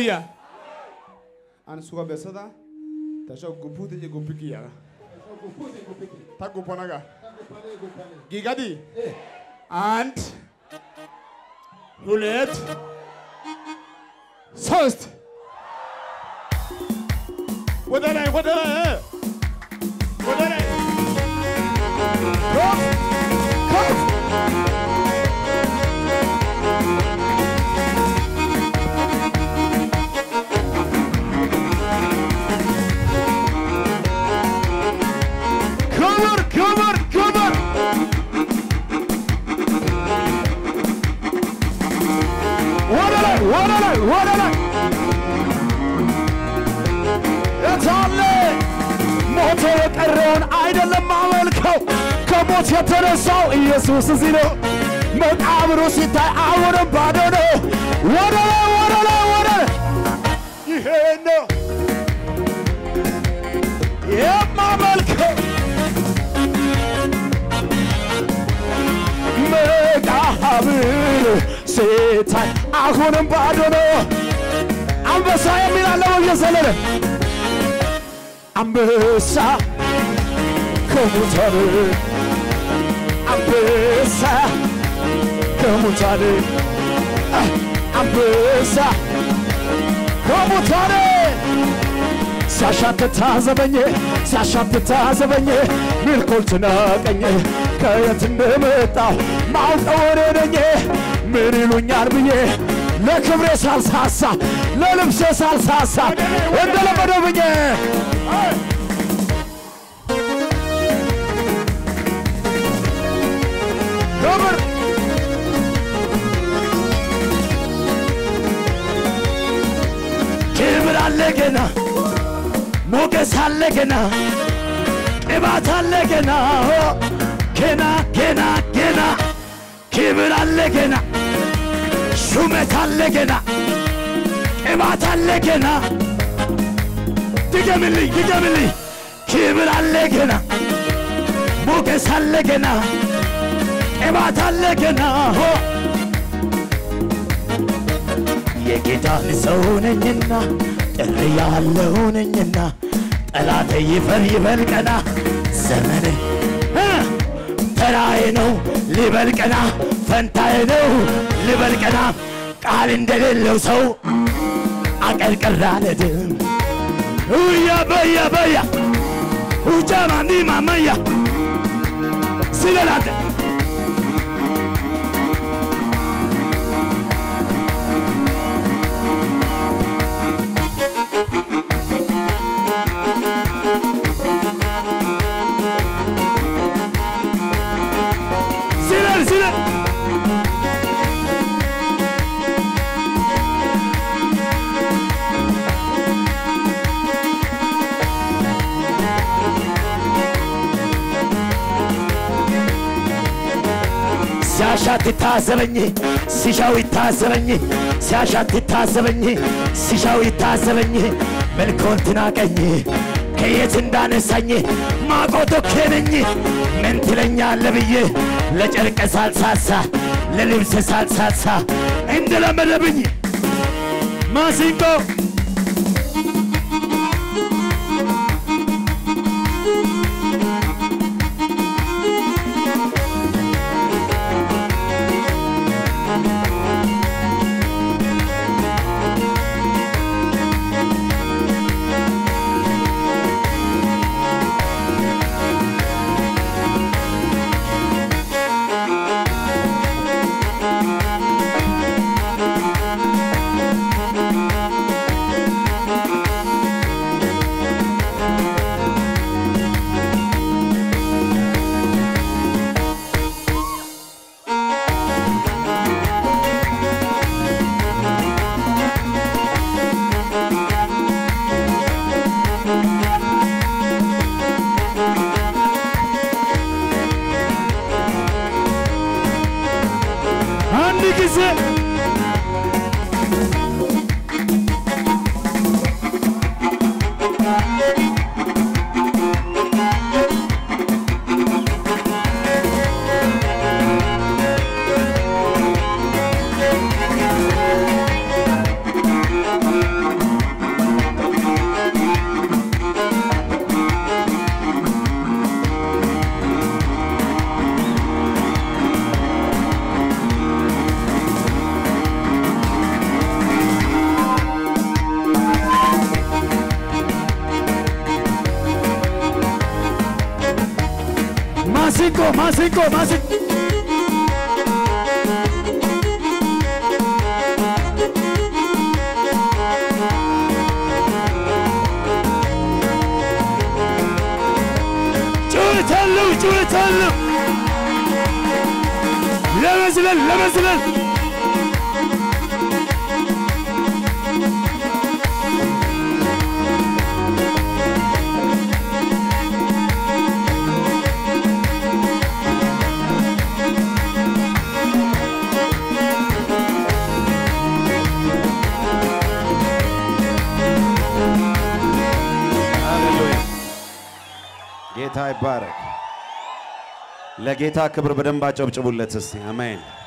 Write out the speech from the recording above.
Hallelujah. And so besada tasha gupute je gupiki ya. Takuponaga. Gigadi. And roulette. First. What are they? Come. What are they? It's only motor around idle Malco. Come on, you tell us so. Yes, was zero. But I will sit out of Badano. What are they? You hear no? Yeah, Malco. Make a habit. Say tight. I couldn't Badano. I'm the same. I know you're selling. Ambessa, come tare. Ambessa, come tare. Ambessa, come tare. Sashat tazabanye, milkol tunakanye. Kayat ndemeta, mount orenye, merilunyar biye. ለክብሬ ሳልሳሳ ለልብሴ ሳልሳሳ እንደለመደብኝ ክብር ክብር አለ ገና ሞገስ አለ ገና ቅባት አለ ገና ገና ክብር አለ ገና ሹመት አለ ገና ቅባት አለ ገና ድገምልኝ ክብር አለ ገና ሞገስ አለ ገና ቅባት አለ ገና የጌታን ሰው ነኝና ጥሪ ያለው ነኝና ጠላቴ ይፈር ይበልቀና ዘመኔ ተራዬ ነው ሊበልቀና ፈንታዬ ነው ሊበልቀና ቃል እንደሌለው ሰው አቀርቅራ ለድም በያ ኡጃማኒ ማማያ ሲለላተ ሲያሻት ታዘበኝ ሲሻው ይታዘበኝ ሲያሻት ታዘበኝ ሲሻው ይታዘበኝ መልኮን ትናቀኝ ከየት እንዳነሳኝ ማቆቶ ከነኝ ምን ትለኛለህ ብዬ ለጨርቅ ሳልሳሳ ለልብስ ሳልሳሳ እንደለመደብኝ ማሲንቆ ማሲንቆ ማሲንቆ ማሲንቆ ጩኸታለሁ ለመዝለል ጌታ ይባረክ ለጌታ ክብር በደንብ አጨብጭቡለት እስቲ አሜን